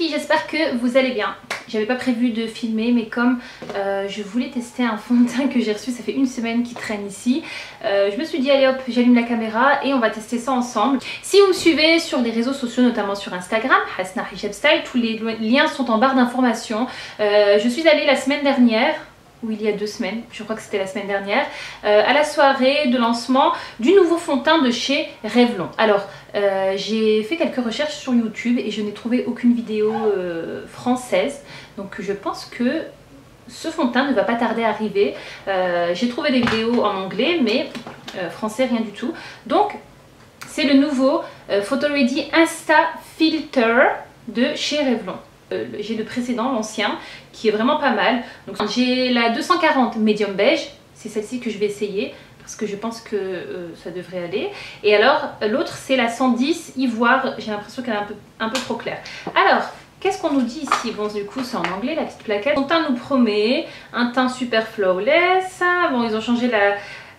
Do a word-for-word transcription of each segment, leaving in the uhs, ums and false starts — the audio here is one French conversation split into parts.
filles, j'espère que vous allez bien. J'avais pas prévu de filmer, mais comme euh, je voulais tester un fond de teint que j'ai reçu, ça fait une semaine qu'il traîne ici, euh, je me suis dit allez hop, j'allume la caméra et on va tester ça ensemble. Si vous me suivez sur les réseaux sociaux, notamment sur Instagram, Hasna Hijab Style, tous les liens sont en barre d'informations. Euh, je suis allée la semaine dernière, ou il y a deux semaines, je crois que c'était la semaine dernière, euh, à la soirée de lancement du nouveau fond de teint de chez Revlon. Alors, euh, j'ai fait quelques recherches sur YouTube et je n'ai trouvé aucune vidéo euh, française. Donc je pense que ce fond de teint ne va pas tarder à arriver. Euh, j'ai trouvé des vidéos en anglais, mais euh, français rien du tout. Donc, c'est le nouveau euh, Photo Ready Insta Filter de chez Revlon. Euh, j'ai le précédent, l'ancien, qui est vraiment pas mal. Donc j'ai la deux cent quarante médium beige, c'est celle-ci que je vais essayer parce que je pense que euh, ça devrait aller. Et alors l'autre c'est la cent dix ivoire, j'ai l'impression qu'elle est un peu, un peu trop claire. Alors qu'est-ce qu'on nous dit ici? Bon, du coup c'est en anglais la petite plaquette. Son teint nous promet un teint super flawless. Bon, ils ont changé la,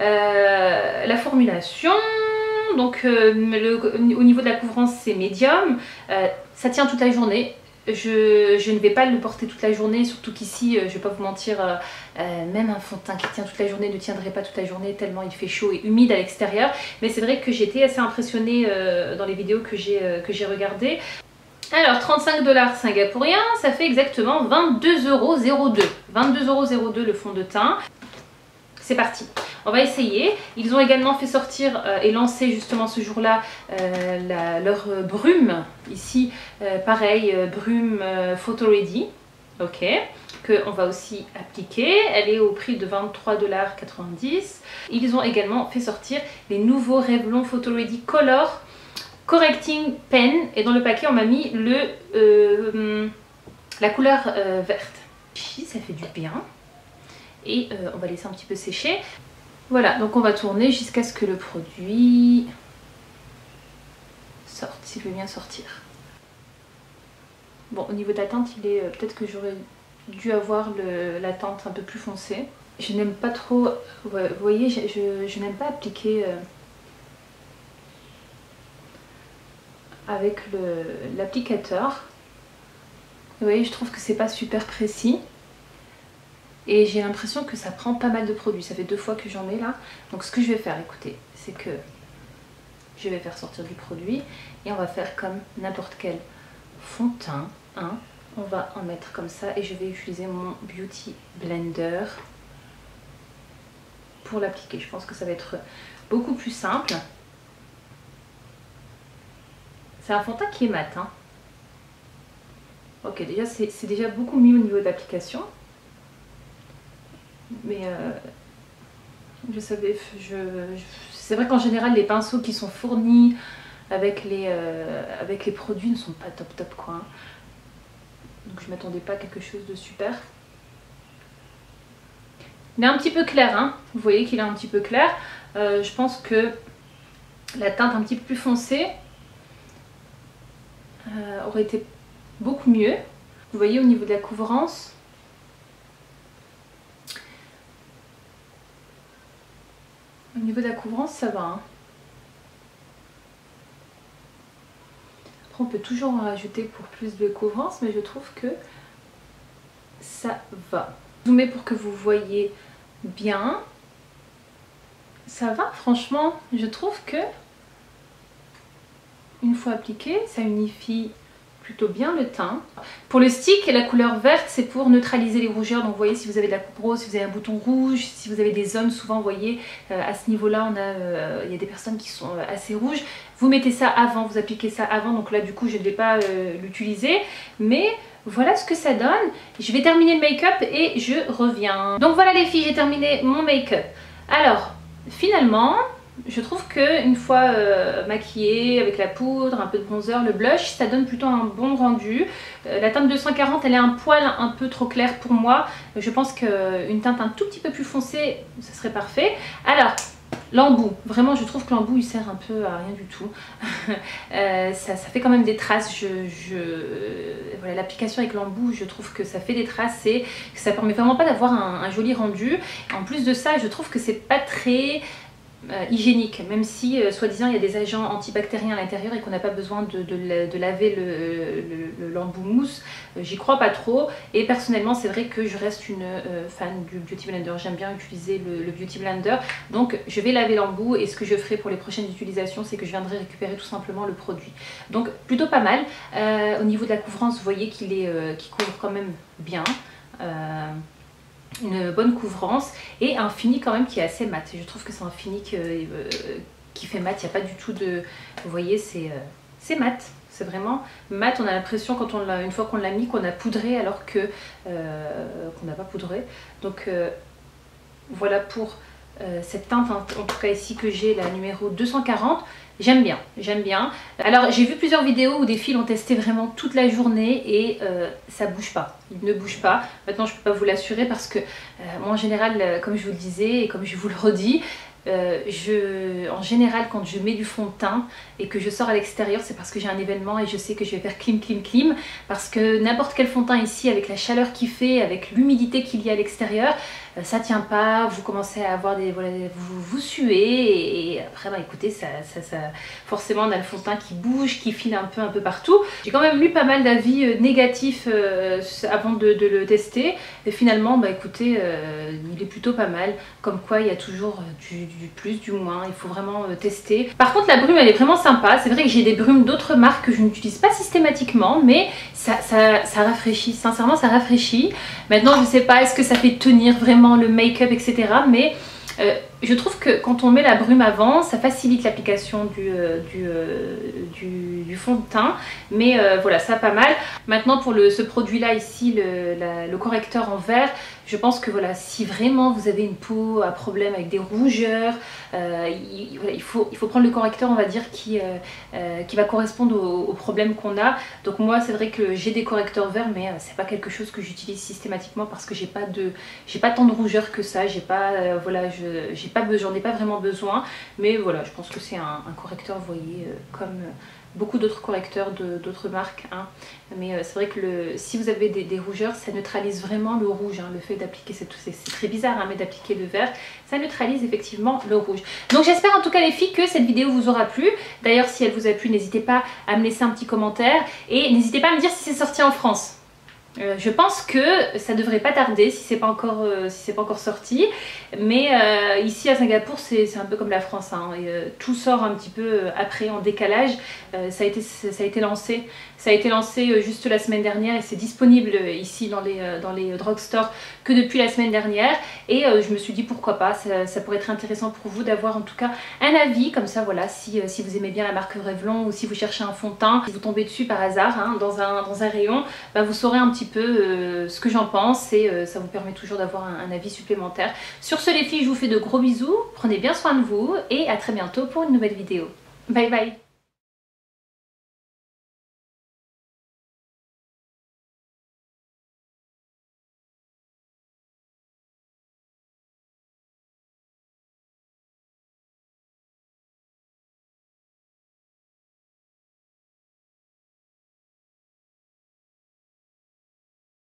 euh, la formulation. Donc euh, le, au niveau de la couvrance c'est médium, euh, ça tient toute la journée. Je, je ne vais pas le porter toute la journée, surtout qu'ici, je ne vais pas vous mentir, euh, euh, même un fond de teint qui tient toute la journée ne tiendrait pas toute la journée tellement il fait chaud et humide à l'extérieur. Mais c'est vrai que j'étais assez impressionnée euh, dans les vidéos que j'ai euh, que j'ai regardées. Alors trente-cinq dollars singapouriens, ça fait exactement vingt-deux euros zéro deux. vingt-deux euros zéro deux le fond de teint. C'est parti, on va essayer. Ils ont également fait sortir euh, et lancer justement ce jour-là euh, leur euh, brume. Ici, euh, pareil, euh, brume euh, Photo Ready. Ok, que on va aussi appliquer. Elle est au prix de vingt-trois dollars quatre-vingt-dix. Ils ont également fait sortir les nouveaux Revlon Photo Ready Color Correcting Pen. Et dans le paquet, on m'a mis le, euh, la couleur euh, verte. Ça fait du bien. Et euh, on va laisser un petit peu sécher. Voilà, donc on va tourner jusqu'à ce que le produit sorte, s'il veut bien sortir. Bon, au niveau de la teinte, il est euh, peut-être que j'aurais dû avoir le, la teinte un peu plus foncée. Je n'aime pas trop, ouais, vous voyez, je, je, je n'aime pas appliquer euh, avec l'applicateur. Vous voyez, je trouve que c'est pas super précis. Et j'ai l'impression que ça prend pas mal de produits. Ça fait deux fois que j'en ai là. Donc ce que je vais faire, écoutez, c'est que je vais faire sortir du produit. Et on va faire comme n'importe quel fond de teint. Hein. On va en mettre comme ça. Et je vais utiliser mon Beauty Blender pour l'appliquer. Je pense que ça va être beaucoup plus simple. C'est un fond de teint qui est mat. Hein. Ok, déjà c'est déjà beaucoup mieux au niveau de l'application. Mais euh, je savais, je, je, c'est vrai qu'en général les pinceaux qui sont fournis avec les, euh, avec les produits ne sont pas top top quoi. Donc je m'attendais pas à quelque chose de super. Il est un petit peu clair, hein. Vous voyez qu'il est un petit peu clair. Euh, je pense que la teinte un petit peu plus foncée euh, aurait été beaucoup mieux. Vous voyez au niveau de la couvrance. Au niveau de la couvrance, ça va. Hein. Après, on peut toujours en rajouter pour plus de couvrance, mais je trouve que ça va. Je vous mets pour que vous voyez bien. Ça va, franchement, je trouve que une fois appliqué, ça unifie plutôt bien le teint. Pour le stick, la couleur verte, c'est pour neutraliser les rougeurs. Donc vous voyez, si vous avez de la coupe rose, si vous avez un bouton rouge, si vous avez des zones, souvent vous voyez euh, à ce niveau-là, on a, euh, il y a des personnes qui sont euh, assez rouges. Vous mettez ça avant, vous appliquez ça avant. Donc là, du coup, je ne vais pas euh, l'utiliser. Mais voilà ce que ça donne. Je vais terminer le make-up et je reviens. Donc voilà les filles, j'ai terminé mon make-up. Alors, finalement, je trouve qu'une fois euh, maquillée avec la poudre, un peu de bronzer, le blush, ça donne plutôt un bon rendu. Euh, la teinte deux cent quarante, elle est un poil un peu trop claire pour moi. Je pense qu'une teinte un tout petit peu plus foncée, ça serait parfait. Alors, l'embout, vraiment je trouve que l'embout il sert un peu à rien du tout. euh, ça, ça fait quand même des traces. Je, je... Voilà, l'application avec l'embout, je trouve que ça fait des traces et que ça permet vraiment pas d'avoir un, un joli rendu. En plus de ça, je trouve que c'est pas très euh, hygiénique, même si euh, soi-disant il y a des agents antibactériens à l'intérieur et qu'on n'a pas besoin de, de, de laver l'embout le, le, mousse. Euh, J'y crois pas trop et personnellement c'est vrai que je reste une euh, fan du Beauty Blender. J'aime bien utiliser le, le Beauty Blender, donc je vais laver l'embout et ce que je ferai pour les prochaines utilisations c'est que je viendrai récupérer tout simplement le produit. Donc plutôt pas mal. Euh, au niveau de la couvrance, vous voyez qu'il est euh, qu'il couvre quand même bien. Euh, une bonne couvrance et un fini quand même qui est assez mat. Je trouve que c'est un fini qui, euh, qui fait mat, il n'y a pas du tout de... Vous voyez, c'est euh, mat, c'est vraiment mat. On a l'impression quand on l'a, une fois qu'on l'a mis, qu'on a poudré alors que euh, qu'on n'a pas poudré. Donc euh, voilà pour euh, cette teinte, en, en tout cas ici que j'ai, la numéro deux cent quarante. J'aime bien, j'aime bien. Alors j'ai vu plusieurs vidéos où des filles l'ont testé vraiment toute la journée et euh, ça bouge pas, il ne bouge pas. Maintenant je peux pas vous l'assurer parce que euh, moi en général, comme je vous le disais et comme je vous le redis, Euh, je, en général quand je mets du fond de teint et que je sors à l'extérieur, c'est parce que j'ai un événement et je sais que je vais faire clim clim clim, parce que n'importe quel fond de teint ici, avec la chaleur qu'il fait, avec l'humidité qu'il y a à l'extérieur, euh, ça tient pas, vous commencez à avoir des, voilà, vous, vous suez et, et après bah écoutez, ça, ça, ça, forcément on a le fond de teint qui bouge, qui file un peu un peu partout. J'ai quand même lu pas mal d'avis euh, négatifs euh, avant de, de le tester et finalement bah écoutez, euh, il est plutôt pas mal, comme quoi il y a toujours du du plus, du moins, il faut vraiment euh, tester. Par contre la brume elle est vraiment sympa, c'est vrai que j'ai des brumes d'autres marques que je n'utilise pas systématiquement, mais ça, ça, ça rafraîchit, sincèrement ça rafraîchit. Maintenant je sais pas est-ce que ça fait tenir vraiment le make-up etc, mais euh, je trouve que quand on met la brume avant, ça facilite l'application du, euh, du, euh, du, du fond de teint. Mais euh, voilà, ça pas mal. Maintenant pour le, ce produit là ici, le, la, le correcteur en vert, je pense que voilà, si vraiment vous avez une peau à problème avec des rougeurs, euh, il, voilà, il, faut, il faut prendre le correcteur on va dire qui, euh, euh, qui va correspondre aux, aux problèmes qu'on a. Donc moi c'est vrai que j'ai des correcteurs verts, mais euh, c'est pas quelque chose que j'utilise systématiquement parce que j'ai pas de j'ai pas tant de rougeurs que ça, j'ai pas euh, voilà, je j'ai pas j'en ai pas vraiment besoin, mais voilà, je pense que c'est un, un correcteur, vous voyez, euh, comme euh, beaucoup d'autres correcteurs d'autres marques, hein. Mais euh, c'est vrai que le, si vous avez des, des rougeurs, ça neutralise vraiment le rouge, hein. Le fait d'appliquer, c'est très bizarre, hein, mais d'appliquer le vert, ça neutralise effectivement le rouge. Donc j'espère en tout cas les filles que cette vidéo vous aura plu. D'ailleurs si elle vous a plu, n'hésitez pas à me laisser un petit commentaire et n'hésitez pas à me dire si c'est sorti en France. Euh, je pense que ça devrait pas tarder si c'est pas encore euh, si c'est pas encore sorti, mais euh, ici à Singapour c'est un peu comme la France, hein, et, euh, tout sort un petit peu après en décalage. Euh, ça a été ça a été lancé ça a été lancé juste la semaine dernière et c'est disponible ici dans les euh, dans les drugstores que depuis la semaine dernière, et euh, je me suis dit pourquoi pas, ça, ça pourrait être intéressant pour vous d'avoir en tout cas un avis comme ça, voilà, si, euh, si vous aimez bien la marque Revlon ou si vous cherchez un fond de teint, si vous tombez dessus par hasard, hein, dans un dans un rayon, bah, vous saurez un petit peu euh, ce que j'en pense et euh, ça vous permet toujours d'avoir un, un avis supplémentaire. Sur ce les filles, je vous fais de gros bisous, prenez bien soin de vous et à très bientôt pour une nouvelle vidéo. Bye bye.